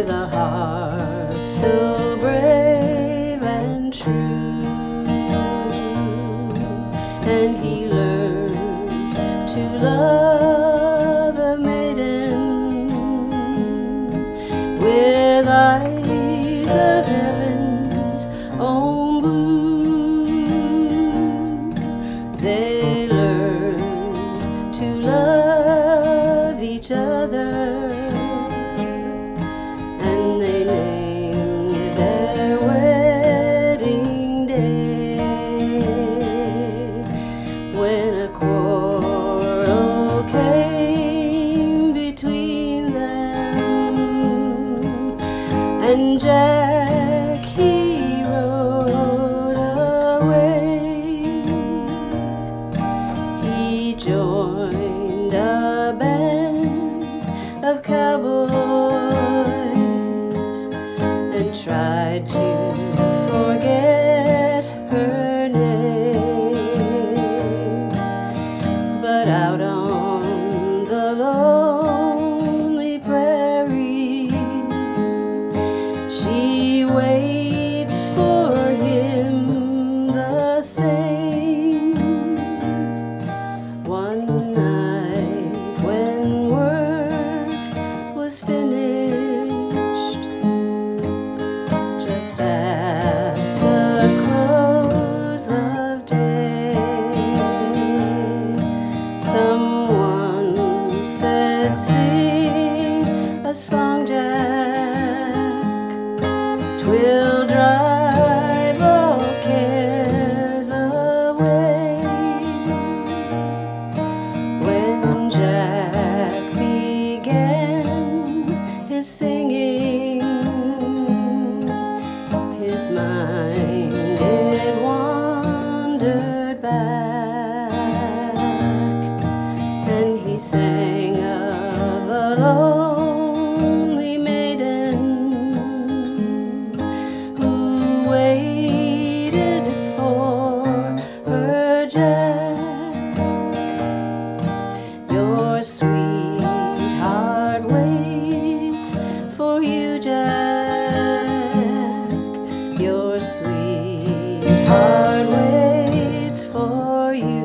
with a heart so brave and true. And he learned to love a maiden with eyes of heaven's own blue. They learned to love each other, and they named their wedding day. When a quarrel came between them, and Jack he rode away, he joined a band of cowboys and tried to forget her name. But out on the lonely prairie, she waits for him the same. One night when work was finished, just at the close of day, someone said, "Sing a song, Jack, 'twill drive all cares away." When Jack began his singing, his mind it wandered back, and he sang of a lonely maiden who waited for her Jack. Your sweetheart waits for you, Jack. Your sweetheart waits for you.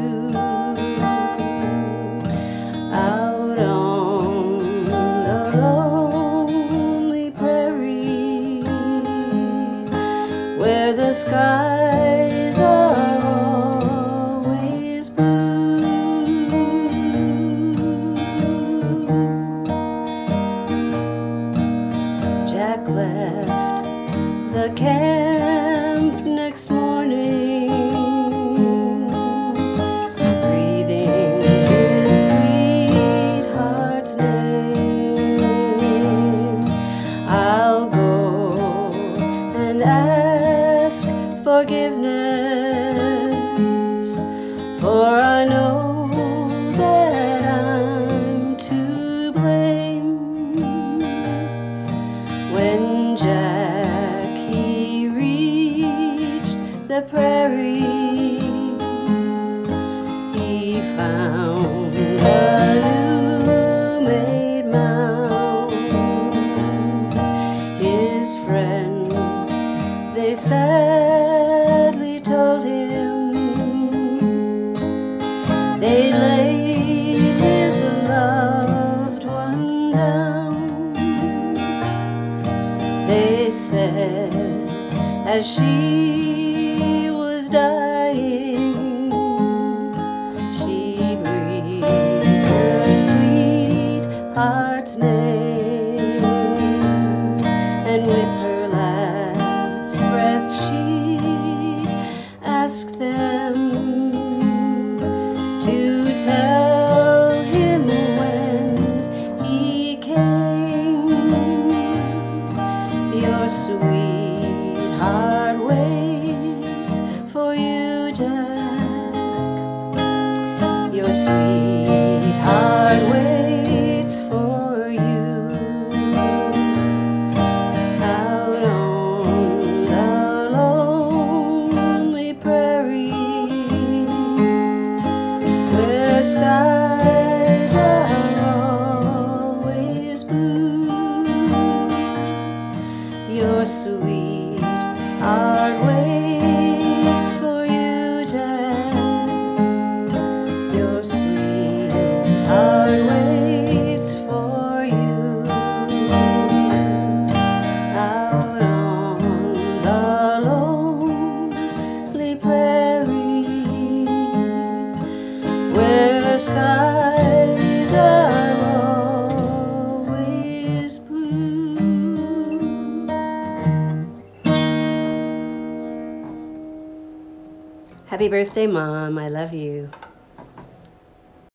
Out on the lonely prairie, where the skies are always blue, Jack left the camp next morning, breathing his sweetheart's name. I'll go and ask forgiveness, for I know that I'm to blame. When Jack he reached the prairie, he found a new-made mound. His friends, they sadly told him they laid his loved one down. They said as she was dying, she breathed her sweetheart's name, and with her last breath she asked them to tell him when he came. Your sweetheart waits for you, Jack. Your sweetheart waits for you. Out on the lonely prairie, where skies are always blue, sweetheart waits for you, Jack. Your sweetheart waits for you out on the lonely prairie where skies are always blue. Happy birthday, Mom. I love you.